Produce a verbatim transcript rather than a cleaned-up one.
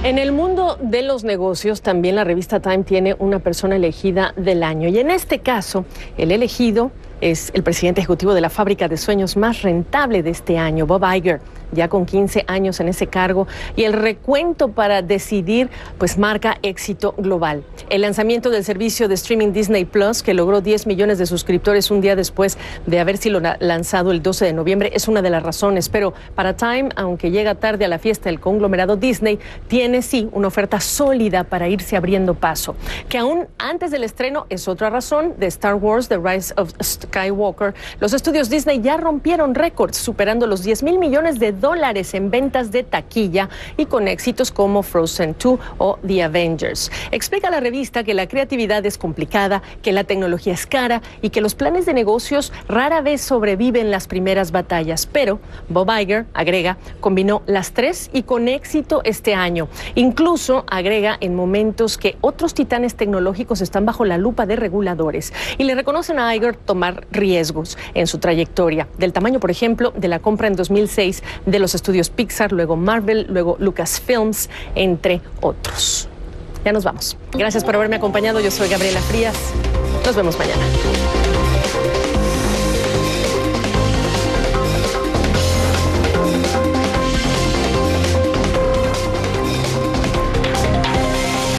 En el mundo de los negocios, también la revista Time tiene una persona elegida del año. Y en este caso, el elegido es el presidente ejecutivo de la fábrica de sueños más rentable de este año, Bob Iger, ya con quince años en ese cargo, y el recuento para decidir pues marca éxito global. El lanzamiento del servicio de streaming Disney Plus, que logró diez millones de suscriptores un día después de haber sido lanzado el doce de noviembre, es una de las razones. Pero para Time, aunque llega tarde a la fiesta del conglomerado Disney, tiene sí una oferta sólida para irse abriendo paso, que aún antes del estreno es otra razón de Star Wars, The Rise of Skywalker. Los estudios Disney ya rompieron récords, superando los diez mil millones de dólares en ventas de taquilla y con éxitos como Frozen dos o The Avengers. Explica la revista que la creatividad es complicada, que la tecnología es cara y que los planes de negocios rara vez sobreviven las primeras batallas. Pero Bob Iger, agrega, combinó las tres y con éxito este año. Incluso, agrega, en momentos que otros titanes tecnológicos están bajo la lupa de reguladores. Y le reconocen a Iger tomar riesgos en su trayectoria, del tamaño, por ejemplo, de la compra en dos mil seis de los estudios Pixar, luego Marvel, luego Lucasfilms, entre otros. Ya nos vamos. Gracias por haberme acompañado. Yo soy Gabriela Frías. Nos vemos mañana.